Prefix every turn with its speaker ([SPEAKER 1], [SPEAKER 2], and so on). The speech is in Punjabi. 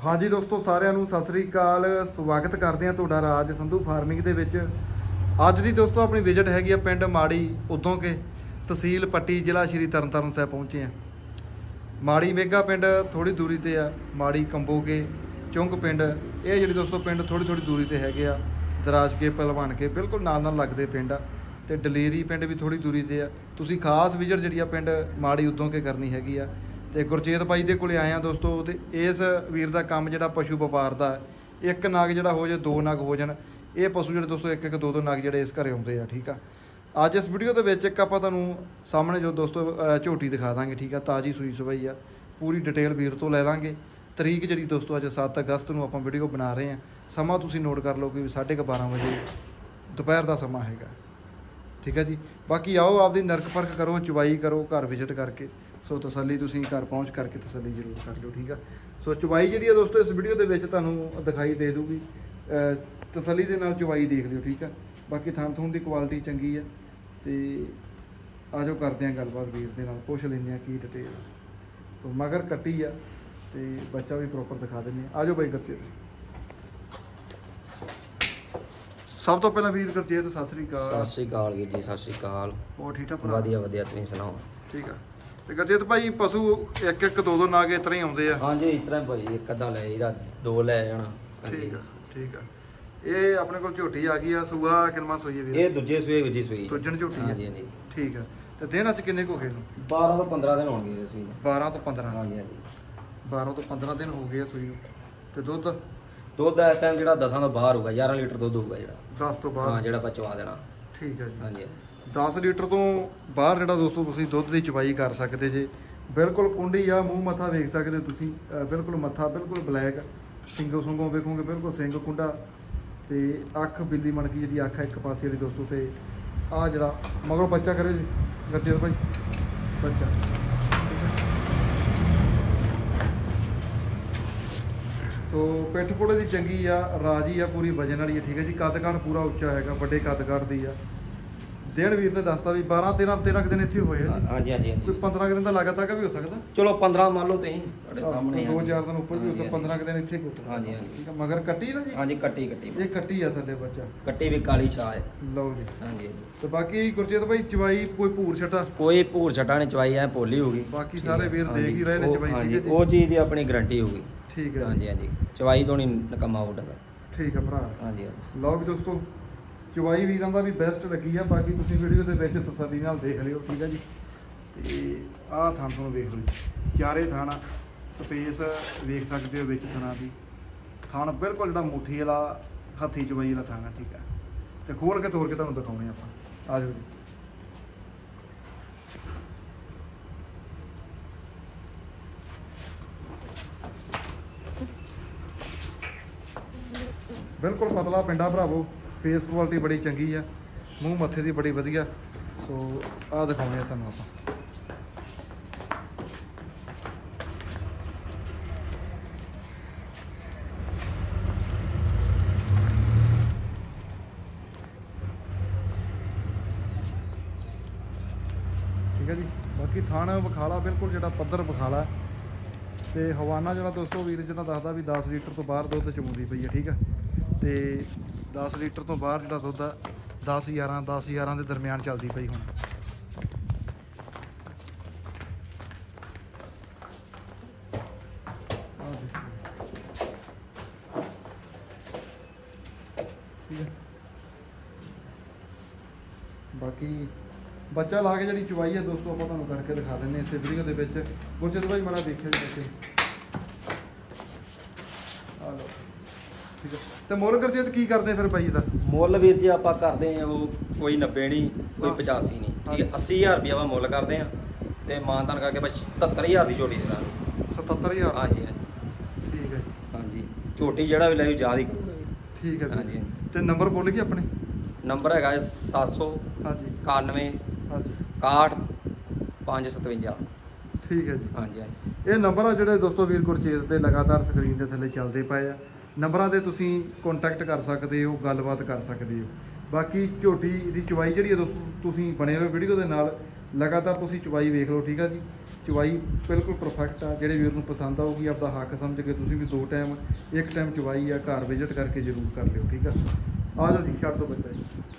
[SPEAKER 1] हाँ जी दोस्तों सारिਆਂ ਨੂੰ सत श्री अकाल स्वागत करते हैं ਤੁਹਾਡਾ ਰਾਜ ਸੰਧੂ ਫਾਰਮਿੰਗ ਦੇ ਵਿੱਚ। ਅੱਜ ਦੀ ਦੋਸਤੋ ਆਪਣੀ ਵਿਜ਼ਿਟ ਹੈਗੀ ਆ ਪਿੰਡ ਮਾੜੀ ਉਦੋਂ ਕੇ ਤਹਿਸੀਲ ਪੱਟੀ ਜ਼ਿਲ੍ਹਾ ਸ਼੍ਰੀ ਤਰਨਤਾਰਨ ਸਾਹਿਬ ਪਹੁੰਚੇ ਆ। ਮਾੜੀ ਮੇਗਾ ਪਿੰਡ ਥੋੜੀ ਦੂਰੀ ਤੇ ਆ, ਮਾੜੀ ਕੰਬੋਗੇ ਚੁੰਗ ਪਿੰਡ ਇਹ ਜਿਹੜੀ ਦੋਸਤੋ ਪਿੰਡ ਥੋੜੀ ਦੂਰੀ ਤੇ ਹੈਗੇ ਆ। ਦਰਾਜ ਕੇ ਪਹਿਲਵਾਨ ਕੇ ਬਿਲਕੁਲ ਨਾਲ ਲੱਗਦੇ ਪਿੰਡ ਆ ਤੇ ਡਲੇਰੀ ਪਿੰਡ ਵੀ ਥੋੜੀ ਦੂਰੀ ਤੇ ਆ। ਤੁਸੀਂ ਖਾਸ ਵਿਜ਼ਿਟ ਜਿਹੜੀ ਆ ਪਿੰਡ ਮਾੜੀ ਉਦੋਂ ਕੇ ਕਰਨੀ ਹੈਗੀ ਆ। ਤੇ ਗੁਰਜੀਤ ਬਾਈ ਦੇ ਕੋਲੇ ਆਏ ਆ ਦੋਸਤੋ ਤੇ ਇਸ ਵੀਰ ਦਾ ਕੰਮ ਜਿਹੜਾ ਪਸ਼ੂ ਵਪਾਰ ਦਾ ਇੱਕ ਨਗ ਜਿਹੜਾ ਹੋ ਜੇ ਦੋ ਨਗ ਹੋ ਜਾਣ। ਇਹ ਪਸ਼ੂ ਜਿਹੜੇ ਦੋਸਤੋ ਇੱਕ ਦੋ ਨਗ ਜਿਹੜੇ ਇਸ ਘਰੇ ਆਉਂਦੇ ਆ। ਠੀਕ ਆ, ਅੱਜ ਇਸ ਵੀਡੀਓ ਦੇ ਵਿੱਚ ਇੱਕ ਆਪਾਂ ਤੁਹਾਨੂੰ ਸਾਹਮਣੇ ਜੋ ਦੋਸਤੋ ਝੋਟੀ ਦਿਖਾ ਦਾਂਗੇ। ਠੀਕ ਆ, ਤਾਜ਼ੀ ਸੂਈ ਸਵਾਈ ਆ, ਪੂਰੀ ਡਿਟੇਲ ਵੀਰ ਤੋਂ ਲੈ ਲਾਂਗੇ। ਤਰੀਕ ਜਿਹੜੀ ਦੋਸਤੋ ਅੱਜ 7 ਅਗਸਤ ਨੂੰ ਆਪਾਂ ਵੀਡੀਓ ਬਣਾ ਰਹੇ ਆ। ਸਮਾਂ ਤੁਸੀਂ ਨੋਟ ਕਰ ਲਓ ਕਿ 12:30 ਵਜੇ ਦੁਪਹਿਰ ਦਾ ਸਮਾਂ ਹੈਗਾ। ਠੀਕ ਹੈ ਜੀ, ਬਾਕੀ ਆਓ ਆਪਦੀ ਨਰਕ ਪਰਖ ਕਰੋ, ਚਵਾਈ ਕਰੋ ਘਰ ਵਿਜ਼ਿਟ ਕਰਕੇ। ਸੋ ਤਸੱਲੀ ਤੁਸੀਂ ਘਰ ਪਹੁੰਚ ਕਰਕੇ ਤਸੱਲੀ ਜ਼ਰੂਰ ਕਰ ਲਿਓ। ਠੀਕ ਆ, ਸੋ ਚਵਾਈ ਜਿਹੜੀ ਆ ਦੋਸਤੋ ਇਸ ਵੀਡੀਓ ਦੇ ਵਿੱਚ ਤੁਹਾਨੂੰ ਦਿਖਾਈ ਦੇ ਦੂਗੀ। ਤਸੱਲੀ ਦੇ ਨਾਲ ਚਵਾਈ ਦੇਖ ਲਿਓ। ਠੀਕ ਆ, ਬਾਕੀ ਥਣ ਥੂਣ ਦੀ ਕੁਆਲਿਟੀ ਚੰਗੀ ਆ। ਤੇ ਆਜੋ ਕਰਦੇ ਆ ਗੱਲਬਾਤ ਵੀਰ ਦੇ ਨਾਲ, ਪੁੱਛ ਲੈਂਦੇ ਆ ਕੀ ਡਿਟੇਲ। ਸੋ ਮਗਰ ਕੱਟੀ ਆ ਤੇ ਬੱਚਾ ਵੀ ਪ੍ਰੋਪਰ ਦਿਖਾ ਦਿੰਦੇ ਆ। ਆਜੋ ਬਾਈ ਗੁਰਜੀਤ। ਸਭ ਤੋਂ ਪਹਿਲਾਂ ਵੀਰ ਗੁਰਜੀਤ ਸਤਿ ਸ੍ਰੀ ਅਕਾਲ।
[SPEAKER 2] ਸਤਿ ਸ੍ਰੀ ਅਕਾਲ ਵੀਰ ਜੀ, ਸਤਿ ਸ੍ਰੀ ਅਕਾਲ।
[SPEAKER 1] ਹੋਰ ਠੀਕ ਠਾਕ?
[SPEAKER 2] ਵਧੀਆ ਤੁਸੀਂ ਸੁਣਾਓ? ਠੀਕ ਆ।
[SPEAKER 1] ਤੇ ਗੁਰਜੀਤ ਭਾਈ ਪਸ਼ੂ ਇੱਕ ਦੋ ਨਾਗ ਇਸ ਤਰ੍ਹਾਂ ਹੀ ਆਉਂਦੇ ਆ?
[SPEAKER 2] ਹਾਂਜੀ ਇਸ ਤਰ੍ਹਾਂ ਭਾਈ, ਇੱਕ ਅੱਧਾ ਲੈ ਇਹਦਾ ਦੋ ਲੈ ਜਾਣਾ।
[SPEAKER 1] ਠੀਕ ਆ। ਇਹ ਆਪਣੇ ਕੋਲ ਝੋਟੀ ਆ ਗਈ ਆ। ਸੂਆ ਕਿੰਨਾ ਸੂਈ ਹੈ ਵੀਰ?
[SPEAKER 2] ਇਹ ਦੂਜੇ ਸੂਏ ਵਿੱਚ ਸੂਈ।
[SPEAKER 1] ਦੂਜਣ ਝੋਟੀ ਹੈ?
[SPEAKER 2] ਹਾਂਜੀ।
[SPEAKER 1] ਠੀਕ ਆ। ਤੇ ਦਿਨ ਅੱਜ ਕਿੰਨੇ ਹੋ ਗਏ ਨੂੰ?
[SPEAKER 2] 12 ਤੋਂ 15 ਦਿਨ ਹੋਣਗੇ ਇਸ ਸੂਈ।
[SPEAKER 1] 12 ਤੋਂ 15?
[SPEAKER 2] ਹਾਂਜੀ
[SPEAKER 1] 12 ਤੋਂ 15 ਦਿਨ ਹੋ ਗਏ ਆ ਸੂਈ ਨੂੰ। ਤੇ ਦੁੱਧ
[SPEAKER 2] ਇਸ ਟਾਈਮ ਜਿਹੜਾ 10 ਤੋਂ ਬਾਹਰ ਹੋਊਗਾ, 11 ਲੀਟਰ ਦੁੱਧ ਹੋਊਗਾ ਜਿਹੜਾ
[SPEAKER 1] 10 ਤੋਂ ਬਾਹਰ।
[SPEAKER 2] ਹਾਂ, ਜਿਹੜਾ ਆਪਾਂ ਚਵਾ ਦੇਣਾ।
[SPEAKER 1] ਠੀਕ ਹੈ ਜੀ।
[SPEAKER 2] ਹਾਂਜੀ
[SPEAKER 1] 10 ਲੀਟਰ ਤੋਂ ਬਾਹਰ ਜਿਹੜਾ ਦੋਸਤੋ ਤੁਸੀਂ ਦੁੱਧ ਦੀ ਚਵਾਈ ਕਰ ਸਕਦੇ ਜੇ। ਬਿਲਕੁਲ ਕੁੰਡੀ ਆ, ਮੂੰਹ ਮੱਥਾ ਵੇਖ ਸਕਦੇ ਤੁਸੀਂ। ਬਿਲਕੁਲ ਮੱਥਾ ਬਿਲਕੁਲ ਬਲੈਕ, ਸਿੰਗੋ ਸੁੰਗੋਂ ਵੇਖੋਗੇ ਬਿਲਕੁਲ ਸਿੰਘ ਕੁੰਡਾ। ਤੇ ਅੱਖ ਬਿੱਲੀ ਮਣਕੀ ਜਿਹੜੀ ਅੱਖ ਇੱਕ ਪਾਸੇ ਵਾਲੀ ਦੋਸਤੋ। ਤੇ ਆ ਜਿਹੜਾ ਮਗਰੋਂ ਬੱਚਾ ਕਰੇ ਜੀ ਗੁਰਜੀਤ ਭਾਈ, ਬੱਚਾ ਸੋ ਪਿੱਠ ਪੁੜੇ ਦੀ ਚੰਗੀ ਆ, ਰਾਜੀ ਆ, ਪੂਰੀ ਵਜਨ ਵਾਲੀ ਆ। ਠੀਕ ਹੈ ਜੀ, ਕੱਦ ਕਾਠ ਪੂਰਾ ਉੱਚਾ ਹੈਗਾ, ਵੱਡੇ ਕੱਦ ਕਾਠ ਦੀ ਆ। ਦਿਨ ਵੀਰ ਨੇ ਦੱਸਤਾ ਵੀ 12-13 ਦਿਨ ਇੱਥੇ ਹੋਏ ਆ।
[SPEAKER 2] ਹਾਂਜੀ
[SPEAKER 1] ਕੋਈ 15 ਦਿਨ ਦਾ ਲਗਾਤਾਰ ਵੀ ਹੋ ਸਕਦਾ।
[SPEAKER 2] ਚਲੋ 15 ਮੰਨ ਲਓ ਤੁਸੀਂ, ਤੁਹਾਡੇ ਸਾਹਮਣੇ
[SPEAKER 1] 2-4 ਦਿਨ ਉੱਪਰ ਵੀ ਹੋ ਸਕਦਾ, 15 ਦਿਨ ਇੱਥੇ ਹੋ ਸਕਦਾ।
[SPEAKER 2] ਹਾਂਜੀ
[SPEAKER 1] ਠੀਕ ਆ। ਮਗਰ ਕੱਟੀ ਨਾ ਜੀ?
[SPEAKER 2] ਹਾਂਜੀ ਕੱਟੀ
[SPEAKER 1] ਇਹ ਕੱਟੀ ਆ ਥੱਲੇ ਬੱਚਾ।
[SPEAKER 2] ਕੱਟੀ ਵੀ ਕਾਲੀ ਸ਼ਾਹ ਹੈ।
[SPEAKER 1] ਲਓ ਜੀ।
[SPEAKER 2] ਹਾਂਜੀ
[SPEAKER 1] ਤੇ ਬਾਕੀ ਗੁਰਜੀਤ ਭਾਈ ਚਵਾਈ ਕੋਈ ਭੂਰ ਛਟਾ?
[SPEAKER 2] ਕੋਈ ਭੂਰ ਛਟਾ ਨਹੀਂ, ਚਵਾਈ ਐ ਪੋਲੀ ਹੋਊਗੀ।
[SPEAKER 1] ਬਾਕੀ ਸਾਰੇ ਵੀਰ ਦੇਖ ਹੀ ਰਹੇ ਨੇ ਚਵਾਈ। ਠੀਕ ਹੈ ਜੀ,
[SPEAKER 2] ਉਹ ਚੀਜ਼ ਦੀ ਆਪਣੀ ਗਾਰੰਟੀ ਹੋਊਗੀ।
[SPEAKER 1] ਠੀਕ ਹੈ।
[SPEAKER 2] ਹਾਂਜੀ ਚਵਾਈ ਤੋਂ ਨਹੀਂ ਨਕਮਾ ਉੱਡਦਾ। ਠੀਕ
[SPEAKER 1] ਹੈ ਭਰਾ।
[SPEAKER 2] ਹਾਂਜੀ
[SPEAKER 1] ਲਓ ਵੀ ਦੋਸਤੋ, ਚਵਾਈ ਵੀਰਾਂ ਦਾ ਵੀ ਬੈਸਟ ਲੱਗੀ ਆ। ਬਾਕੀ ਤੁਸੀਂ ਵੀਡੀਓ ਦੇ ਵਿੱਚ ਤਸੱਲੀ ਨਾਲ ਦੇਖ ਲਿਓ। ਠੀਕ ਹੈ ਜੀ। ਤੇ ਆਹ ਥਾਂ ਤੁਹਾਨੂੰ ਵੇਖ ਲਓ ਜੀ, ਚਾਰੇ ਥਾਂ ਸਪੇਸ ਵੇਖ ਸਕਦੇ ਹੋ ਵਿੱਚ ਥਾਂ ਦੀ। ਥਾਂ ਬਿਲਕੁਲ ਜਿਹੜਾ ਮੁੱਠੀ ਵਾਲਾ ਹੱਥੀ ਚਵਾਈ ਵਾਲਾ ਥਾਂ। ਠੀਕ ਹੈ। ਤੇ ਖੋਲ ਕੇ ਤੋੜ ਕੇ ਤੁਹਾਨੂੰ ਦਿਖਾਉਣੇ ਆਪਾਂ। ਆ ਜਾਓ ਜੀ। ਬਿਲਕੁਲ ਪਤਲਾ ਪਿੰਡਾ ਭਰਾਵੋ, ਫੇਸ ਕੁਆਲਿਟੀ ਬੜੀ ਚੰਗੀ ਆ, ਮੂੰਹ ਮੱਥੇ ਦੀ ਬੜੀ ਵਧੀਆ। ਸੋ ਆਹ ਦਿਖਾਉਂਦੇ ਆ ਤੁਹਾਨੂੰ ਆਪਾਂ। ਠੀਕ ਹੈ ਜੀ। ਬਾਕੀ ਥਾਣਾ ਵਿਖਾਲਾ ਬਿਲਕੁਲ ਜਿਹੜਾ ਪੱਧਰ ਵਿਖਾਲਾ। ਤੇ ਹਵਾਨਾ ਜਿਹੜਾ ਦੋਸਤੋ ਵੀਰ ਜਿੱਦਾਂ ਦੱਸਦਾ ਵੀ 10 ਲੀਟਰ ਤੋਂ ਬਾਹਰ ਦੁੱਧ ਚਮੂਦੀ ਪਈ ਹੈ। ਠੀਕ ਆ। ਤੇ 10 ਲੀਟਰ ਤੋਂ ਬਾਹਰ ਜਿਹੜਾ ਦੁੱਧ ਆ 10-11 ਦੇ ਦਰਮਿਆਨ ਚੱਲਦੀ ਪਈ ਹੁਣ। ਠੀਕ ਹੈ। ਬਾਕੀ ਬੱਚਾ ਲਾ ਕੇ ਜਿਹੜੀ ਚਵਾਈ ਹੈ ਦੋਸਤੋ ਆਪਾਂ ਤੁਹਾਨੂੰ ਕਰਕੇ ਦਿਖਾ ਦਿੰਦੇ ਇਸੇ ਵੀਡੀਓ ਦੇ ਵਿੱਚ। ਗੁਰਜੀਤ ਭਾਈ ਮਾੜਾ ਦੇਖਿਓ ਜੀ ਬੱਚੇ। ਆ ਲਓ। ਠੀਕ ਹੈ। ਤੇ ਮੁੱਲ ਗੁਰਜੀਤ ਕੀ ਕਰਦੇ ਫਿਰ ਬਾਈ ਦਾ?
[SPEAKER 2] ਮੁੱਲ ਵੀਰ ਜੀ ਆਪਾਂ ਕਰਦੇ ਆ ਉਹ ਕੋਈ 90 ਨਹੀਂ, ਕੋਈ 85 ਨਹੀਂ। ਠੀਕ ਹੈ, 80,000 ਰੁਪਇਆ ਆਪਾਂ ਮੁੱਲ ਕਰਦੇ ਆ। ਤੇ ਮਾਨਤਾਨ ਕਰਕੇ ਬਸ 77,000 ਦੀ ਝੋਟੀ ਦੇ ਦਾਂਗੇ।
[SPEAKER 1] 77,000?
[SPEAKER 2] ਹਾਂਜੀ
[SPEAKER 1] ਠੀਕ ਹੈ।
[SPEAKER 2] ਹਾਂਜੀ ਝੋਟੀ ਜਿਹੜਾ ਵੀ ਲੈ ਵੀ ਯਾਦ ਹੀ ਕਰੂਗਾ।
[SPEAKER 1] ਠੀਕ ਹੈ।
[SPEAKER 2] ਹਾਂਜੀ। ਤੇ
[SPEAKER 1] ਨੰਬਰ ਬੋਲ ਗਏ ਆਪਣੇ?
[SPEAKER 2] ਨੰਬਰ ਹੈਗਾ 700
[SPEAKER 1] ਹਾਂਜੀ
[SPEAKER 2] 91
[SPEAKER 1] ਹਾਂਜੀ
[SPEAKER 2] 61 557।
[SPEAKER 1] ਠੀਕ ਹੈ ਜੀ।
[SPEAKER 2] ਹਾਂਜੀ
[SPEAKER 1] ਇਹ ਨੰਬਰ ਆ ਜਿਹੜੇ ਦੋਸਤੋ ਵੀਰ ਗੁਰਚੇਤ ਤੇ ਲਗਾਤਾਰ ਸਕਰੀਨ ਦੇ ਥੱਲੇ ਚੱਲਦੇ ਪਏ ਆ। ਨੰਬਰਾਂ 'ਤੇ ਤੁਸੀਂ ਕੰਟੈਕਟ ਕਰ ਸਕਦੇ ਹੋ, ਗੱਲਬਾਤ ਕਰ ਸਕਦੇ ਹੋ। ਬਾਕੀ ਝੋਟੀ ਦੀ ਚਵਾਈ ਜਿਹੜੀ ਹੈ ਦੋਸਤੋ ਤੁਸੀਂ ਬਣੇ ਰਹੋ ਵੀਡੀਓ ਦੇ ਨਾਲ, ਲਗਾਤਾਰ ਤੁਸੀਂ ਚਵਾਈ ਵੇਖ ਲਓ। ਠੀਕ ਆ ਜੀ। ਚਵਾਈ ਬਿਲਕੁਲ ਪਰਫੈਕਟ ਆ। ਜਿਹੜੇ ਵੀਰ ਨੂੰ ਪਸੰਦ ਆਊਗੀ ਆਪਦਾ ਹੱਕ ਸਮਝ ਕੇ ਤੁਸੀਂ ਵੀ 2 ਟਾਈਮ 1 ਟਾਈਮ ਚਵਾਈ ਆ ਘਰ ਵਿਜ਼ਿਟ ਕਰਕੇ ਜ਼ਰੂਰ ਕਰ ਲਿਓ, ਠੀਕ ਆ। ਆ ਜਾਓ ਜੀ, ਛੱਡ ਦਿਓ ਬੱਚਾ ਜੀ।